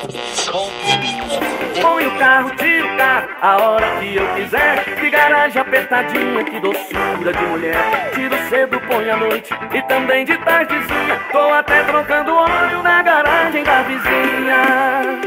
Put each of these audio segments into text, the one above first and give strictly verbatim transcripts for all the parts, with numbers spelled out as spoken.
Põe o carro, tira o carro, a hora que eu quiser. Que garagem apertadinha, que doçura de mulher. Tiro cedo, põe à noite e também de tardezinha. Tô até trocando óleo na garagem da vizinha.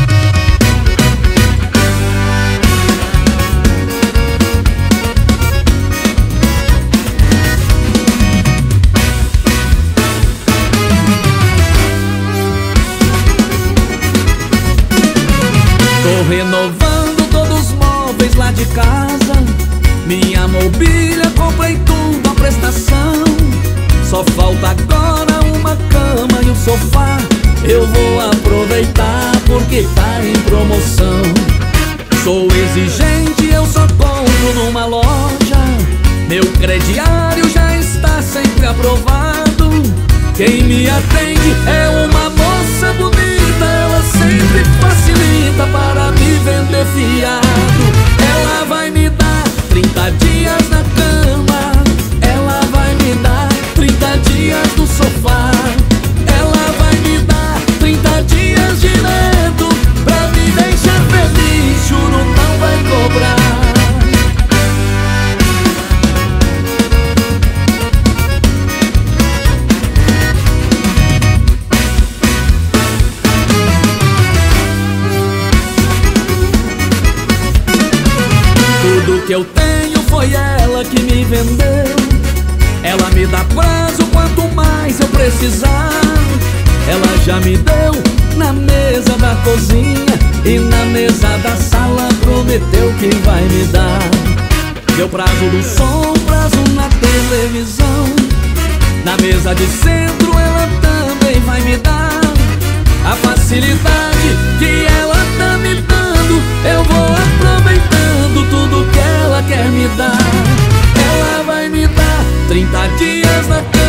Tô renovando todos os móveis lá de casa. Minha mobília, comprei tudo à prestação. Só falta agora uma cama e um sofá. Eu vou aproveitar porque tá em promoção. Sou exigente, eu só compro numa loja. Meu crediário já está sempre aprovado. Quem me atende é uma moça bonita. Ela sempre facilita para me vender fiado. Ela vai me dar trinta dias na cama. Ela vai me dar trinta dias no sofá. Ela vai me dar trinta dias direto pra me deixar feliz. Juro, não vai cobrar. Tudo que eu tenho foi ela que me vendeu. Ela me dá prazo quanto mais eu precisar. Ela já me deu na mesa da cozinha e na mesa da sala prometeu que vai me dar. Deu prazo do som, prazo na televisão. Na mesa de centro ela também vai me dar. A facilidade que ela tá me dando, eu vou aproveitando tudo que ela quer me dar. Ela vai me dar trinta dias na cama.